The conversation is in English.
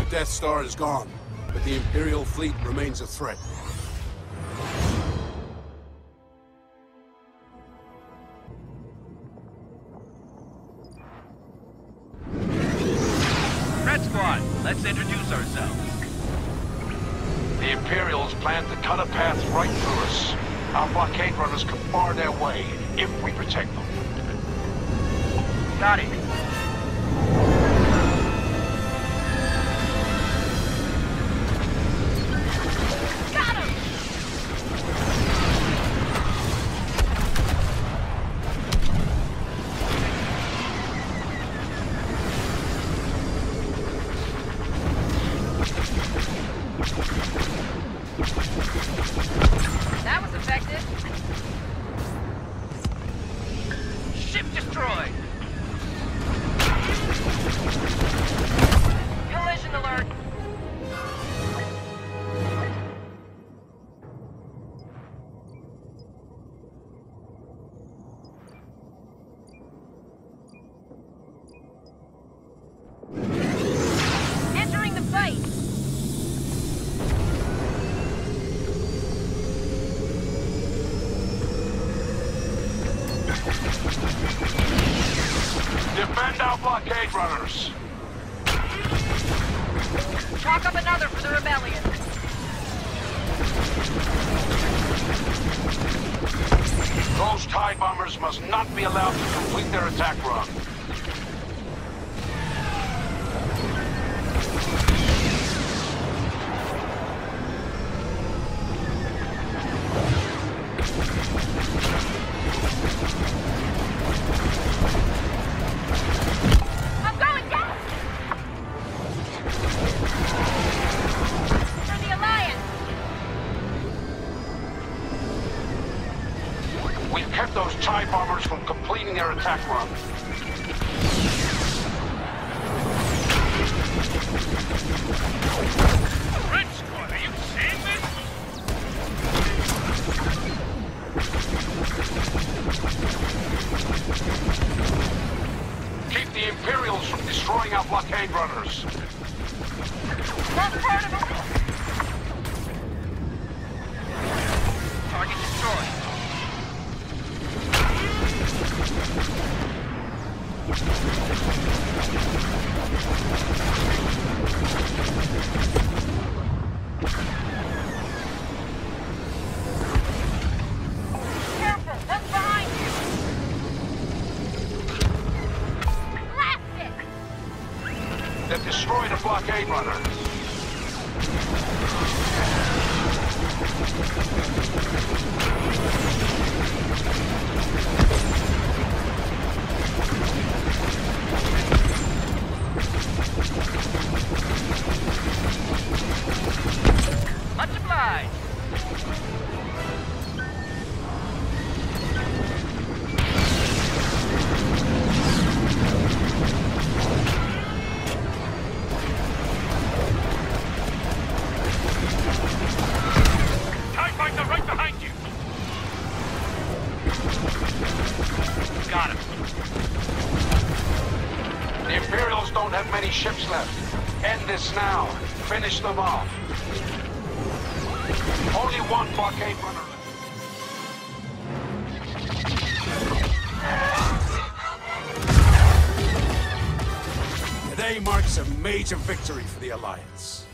Death Star is gone, but the Imperial fleet remains a threat. Red Squad, let's introduce ourselves. The Imperials plan to cut a path right through us. Our blockade runners can bar their way if we protect them. Got it. Got him! That was effective. Ship destroyed. Collision alert. Entering the fight. Defend our blockade runners! Chalk up another for the rebellion. Those TIE bombers must not be allowed to complete their attack run. I'm going down! For the Alliance! We've kept those TIE bombers from completing their attack run. Red Squad, are you seeing this? Keep the Imperials from destroying our blockade runners. Lost part of it! Target destroyed. Careful! That's behind you! Blast it! They've destroyed a blockade runner. Much obliged. TIE fighter right behind you. Got him. The Imperials don't have many ships left. End this now. Finish them off. Only one blockade runner left. Today marks a major victory for the Alliance.